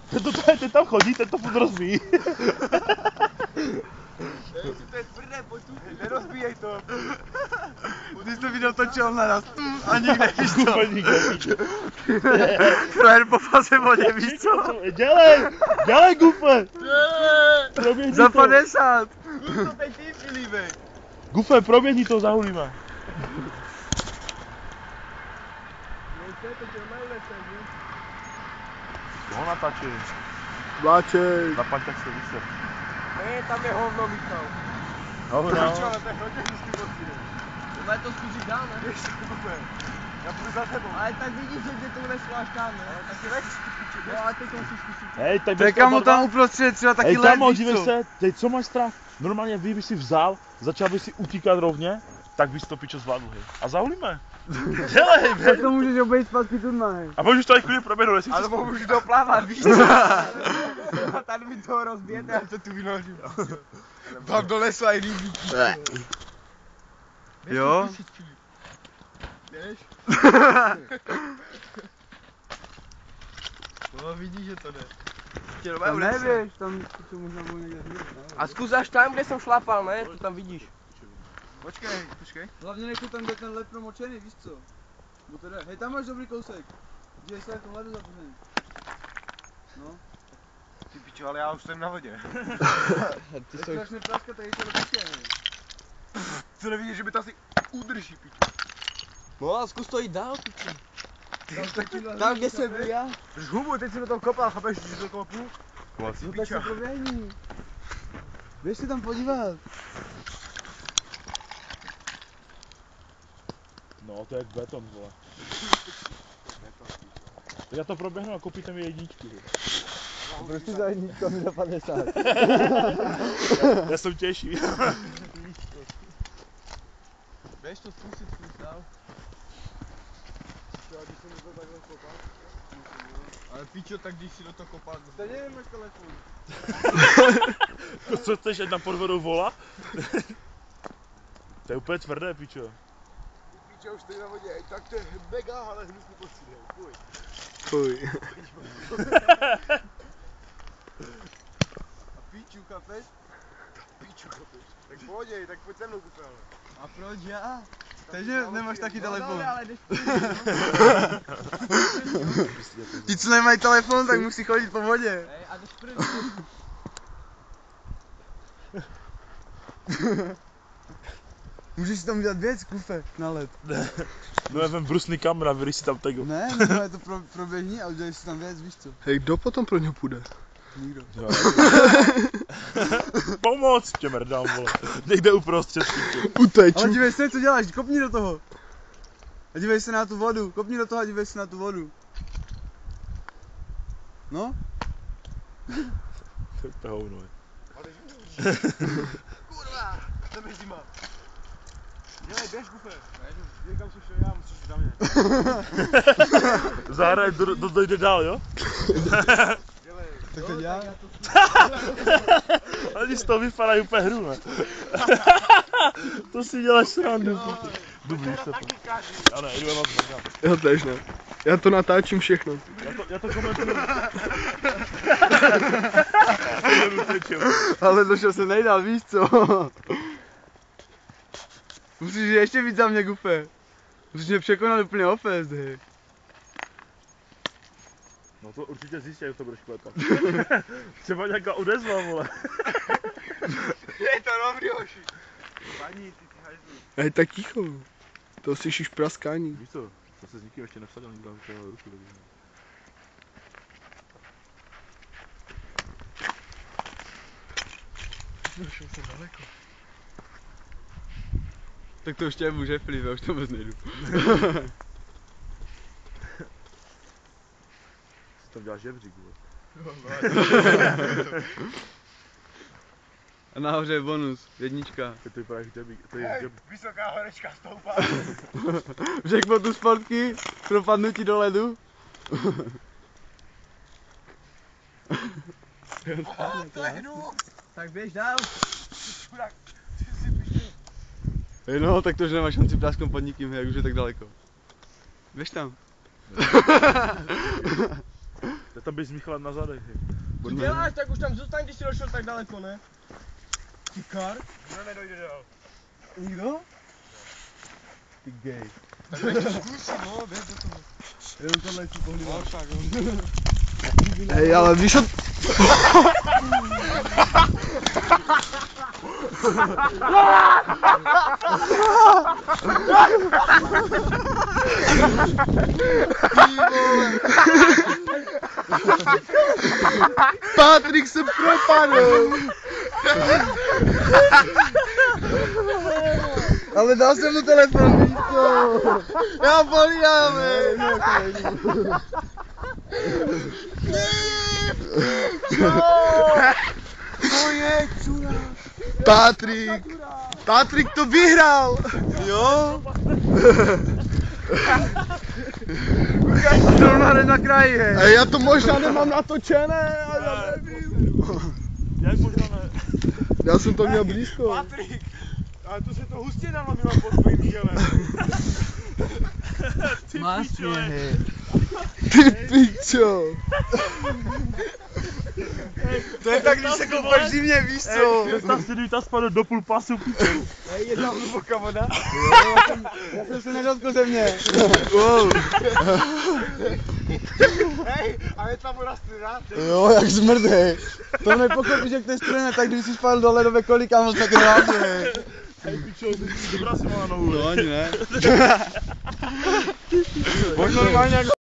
Ten tam chodí, ten to furt rozbíjí. To je tvrdé, pojď tu, nerozbíjej to. Ty jsi to video točil naraz a nikde, víš co? Úplně nikde. Frajer po fase vodě, víš co? Dělej Gufe! Za 50! To teď ty, Filipe. Gufe, proběhni to, zahulíme. Ho natáčej. Vláčej. Na panťák se vyser. Ne, tam je hovno, Michal. Hovno. Ale to je hodně hustý pocit. Máme to zkusit dál, ne? Ještě Gufe. Já půjdu za tebou. Ale tak vidíš, že tě to neslo až tam, ne? Tak si veď. No a teď to musíš zkusit. Hej, tak Tak kamo tam uprostřed třeba taky let, kamo, víš dívej co? se, teď co máš strach? Normálně vy bys si vzal, začal bys si utíkat rovně, tak bys to pičo zvládl, hej. A zahulíme. Dělej, hej. Tak to můžeš obejít zpátky tu hej. A můžeš to i klidně proběhnout, jestli Ale chceš. můžu doplavat, víš co? A tady mi toho rozbijete, já to tu vynožím. Tam do lesu a i líbí. Jo? Jdeš? No vidíš, že to jde. Tam nevíš, tam to možná bylo někde zvíř. A zkus až tam, kde jsem šlapal, ne? To tam vidíš. Počkej. Hlavně nech tam jde ten led promočený, víš co? Bo to jde. Hej, tam máš dobrý kousek. Děj se v tom ledu zapořený. No. Ty pičo, ale já už jsem na vodě. Ty jsi strašně práska, tady to lepší, hej. Co nevidíš, že by to asi udrží, pičo. No a zkus to jít dál, piči. Tam, Tam, kde jsem byl já. Drž hubu, teď si do toho kopal, chápeš, že do toho půl? No tak se proběhni. Běž se tam podívat. No, to je jak beton, vole. Tak já to proběhnu a koupíte mi jedničky. Proč ty za jedničku a mi za 50? Já jsem těžší. Běž to zkusit, zkus dál. Ale pičo, tak když si do toho kopal. Stejně nemáš telefon. To co chceš, ať na podvodu vola? To je úplně tvrdé, pičo. Pičo, už stojí na vodě, tak to je mega, ale hnusný pocit, hej, fuj. Fuj. A piču, chápeš? Piču, chápeš? Tak pohodě, tak pojď se mnou, Gufe, ale. A proč já? Takže nemáš taky telefon. No, ale jdeš Ti, co nemají telefon, tak musí chodit po vodě. Hej, a jdeš první. Můžeš si tam udělat věc, Gufe, na led. No já vem brusný kamera, vyryj si tam tego. Ne, je to proběhni a udělej si tam věc, víš co? Hej, kdo potom pro něho půjde? Nikdo. Pomoc tě mrdám, vole. Někde uprostřed, pičo. Uteču. Ale dívej se, co děláš, kopni do toho. A dívej se na tu vodu, kopni do toho a dívej se na tu vodu. No? To je úplně hovno, je. Kurva, jdeme zima. Dělej, běž, Gufe. Někam si šel já, musíš za mě. Zahraj, dojde dál, jo? Dělej. Tak teď já? Oni z toho vypadají úplně hru, ne? To si děláš srandu. Dobrý se to. Já ne, jdu vás mrdám. Já tež ne. Já to natáčím všechno. Já to komentuju. Ale došel se nejdál, víš co? Musíš ještě víc za mě, Gufe. Musíš mě překonat úplně ofest, hej. No to určitě zjistí, jak to budeš klepat. Třeba nějaká odezva, vole. Je to dobrý, hoši. Paní, ty hajzlu. Hej, tak ticho. To slyšíš praskání. Víš co, to se s nikým ještě nevsadil, nikdo mi toho ruku dobře. Došel jsem daleko. Tak to ještě může, Filip, já už to vůbec nejdu. Si tam děláš žebřík, vole. A nahoře je bonus, jednička. To vypadá jak žebřík, to je Hej, žebřík. vysoká horečka stoupá. V jackpotu sportky, propadnutí do ledu. To je hnus. Tak běž dál. Chudák, ty si piču. Hej no, tak to už nemáš šanci prásknout pod nikým, jak už je tak daleko. Běž tam. Já tam bys Michal na zadech, hej. Co děláš, tak už tam zůstaň, když jsi došel tak daleko, ne? Ty kar? Kdo nedojde dál? Nikdo? Ty gay. Zkusím, no, běž do toho. Jenom tohle si pohlídám. Hej, ale víš, Patrik se propadl. Ale dal jsem mu telefon, víš co? Já pohlídám, Patrik to vyhrál. Jo? Ukáž to zrovna hned na kraji, hej. A já to možná nemám natočené, ale já nevím. Jak možná ne? Já jsem to měl blízko. Patrik! Ale to se to hustě nalomilo pod tvým tělem. Ty Máš pičo, mě, hej. hej. Ty pičo. To je tak, když se koupaš v zimě, víš co? Představ si, kdyby ta spadl do půl pasu, pičo. Hej, je tam hluboká voda? Já jsem se nedotkl země. Wow. Hej, a je tam voda studená? Jo, jak zmrdej. To nepochopíš, jak to je studené, tak kdyby si spadl do ledové koly, kámo, tak rádi, hej. Hej, pičo, dobrá si má na nohu. No ani ne. Možná normálně